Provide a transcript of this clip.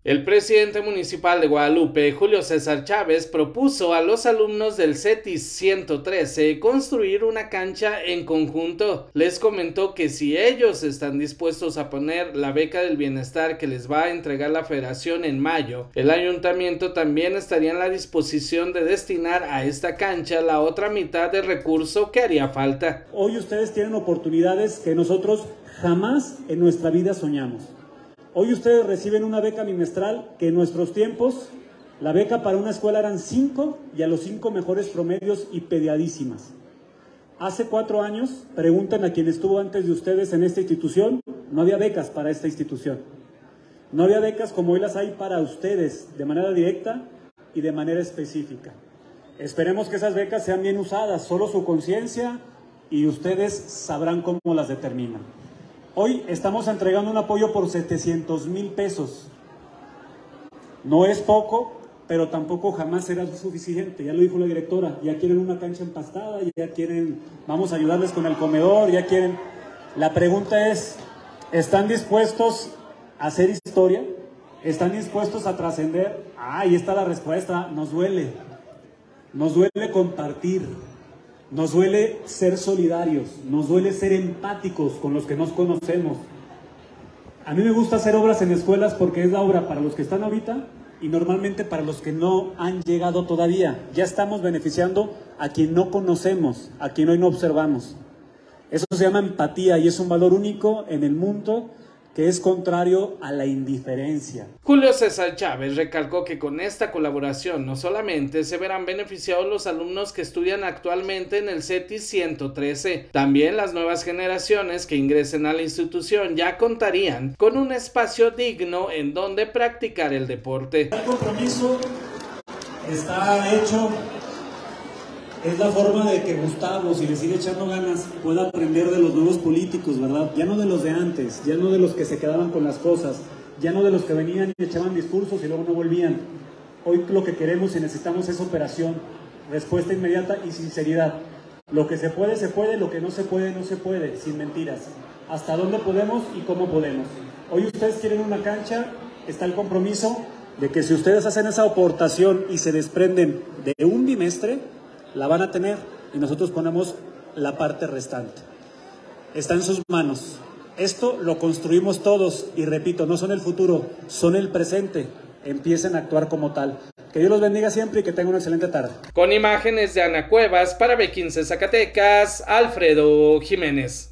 El presidente municipal de Guadalupe, Julio César Chávez, propuso a los alumnos del CETIS 113 construir una cancha en conjunto. Les comentó que si ellos están dispuestos a poner la beca del bienestar que les va a entregar la federación en mayo, el ayuntamiento también estaría en la disposición de destinar a esta cancha la otra mitad del recurso que haría falta. Hoy ustedes tienen oportunidades que nosotros jamás en nuestra vida soñamos. Hoy ustedes reciben una beca bimestral que en nuestros tiempos la beca para una escuela eran 5 y a los 5 mejores promedios y peleadísimas. Hace 4 años, preguntan a quien estuvo antes de ustedes en esta institución, no había becas para esta institución. No había becas como hoy las hay para ustedes, de manera directa y de manera específica. Esperemos que esas becas sean bien usadas, solo su conciencia y ustedes sabrán cómo las determinan. Hoy estamos entregando un apoyo por 700,000 pesos. No es poco, pero tampoco jamás será suficiente. Ya lo dijo la directora, ya quieren una cancha empastada, ya quieren, vamos a ayudarles con el comedor, ya quieren. La pregunta es, ¿están dispuestos a hacer historia? ¿Están dispuestos a trascender? Ahí está la respuesta, nos duele compartir. Nos duele ser solidarios, nos duele ser empáticos con los que nos conocemos. A mí me gusta hacer obras en escuelas porque es la obra para los que están ahorita y normalmente para los que no han llegado todavía. Ya estamos beneficiando a quien no conocemos, a quien hoy no observamos. Eso se llama empatía y es un valor único en el mundo que es contrario a la indiferencia. Julio César Chávez recalcó que con esta colaboración no solamente se verán beneficiados los alumnos que estudian actualmente en el CETIS 113, también las nuevas generaciones que ingresen a la institución ya contarían con un espacio digno en donde practicar el deporte. El compromiso está hecho. Es la forma de que Gustavo, si le sigue echando ganas, pueda aprender de los nuevos políticos, ¿verdad? Ya no de los de antes, ya no de los que se quedaban con las cosas, ya no de los que venían y echaban discursos y luego no volvían. Hoy lo que queremos y necesitamos es operación, respuesta inmediata y sinceridad. Lo que se puede, lo que no se puede, sin mentiras. Hasta dónde podemos y cómo podemos. Hoy ustedes quieren una cancha, está el compromiso de que si ustedes hacen esa aportación y se desprenden de un bimestre, la van a tener y nosotros ponemos la parte restante. Está en sus manos. Esto lo construimos todos y repito, no son el futuro, son el presente. Empiecen a actuar como tal. Que Dios los bendiga siempre y que tengan una excelente tarde. Con imágenes de Ana Cuevas para B15 Zacatecas, Alfredo Jiménez.